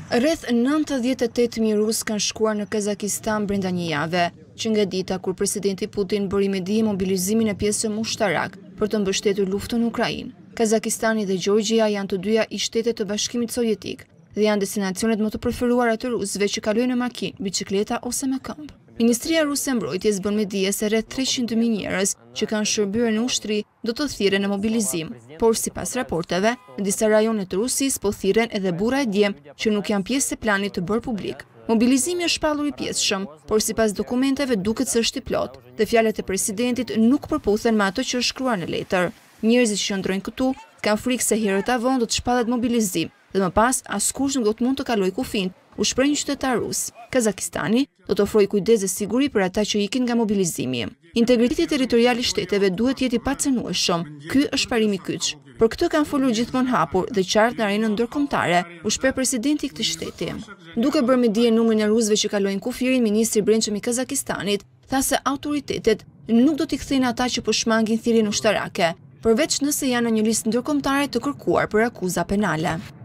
Rreth 98.000 rusë kanë shkuar në Kazakistan brenda një jave, që nga dita kur presidenti Putin bëri me dije mobilizimin e pjesëve ushtarak për të mbështetur luftën në Ukrainë. Kazakistani dhe Gjeorgjia janë të dyja i shtetet të Bashkimit Sovjetik dhe janë destinacionet më të preferuara të rusëve që kalojnë në makinë, biçikleta ose me këmbë. Ministria ruse e mbrojtjes bën me dije se rreth 300.000 njerëz që kanë shërbyer në ushtri do të thirren në mobilizim, por sipas raporteve, në disa rajone të Rusisë po thirren edhe burra e djemë që nuk janë pjesë e planit të bërë publik. Mobilizimi është shpallur i pjesëshëm, por sipas dokumenteve duket se është i plot, dhe fjalët e presidentit nuk përputhen me ato që është shkruar në letër. Njerëzit që ndrojnë këtu kanë frikë se herët avon do të shpallet mobilizim dhe më pas askush nuk do të mund të kalojë kufin, u shpreh një qytetar rus. Kazakistani do të ofrojë kujdes dhe siguri për ata që ikin nga mobilizimi. Integriteti territorial i shteteve duhet jetë i pacënueshëm. Ky është parimi kyç. Për këtë kanë folur gjithmonë hapur dhe qartë në arenën ndërkombëtare, u shpreh presidenti i këtij shteti. Duke bërë me dije numrin e rusëve që kalojnë kufirin, ministri i brendshëm i Kazakistanit tha se autoritetet nuk do t'i kthejnë ata që po shmangin thirrjen ushtarake, përveç nëse janë në një listë ndërkombëtare të kërkuar për akuza penale.